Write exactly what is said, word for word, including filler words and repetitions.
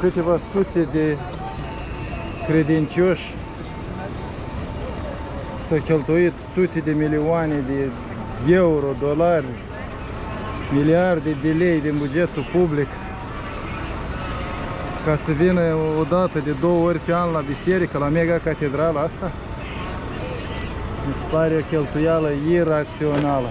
câteva sute de credincioși, s-au cheltuit sute de milioane de euro, dolari, miliarde de lei din bugetul public ca să vină o dată de două ori pe an la biserică, la mega catedrala asta. Mi se pare o cheltuială irațională.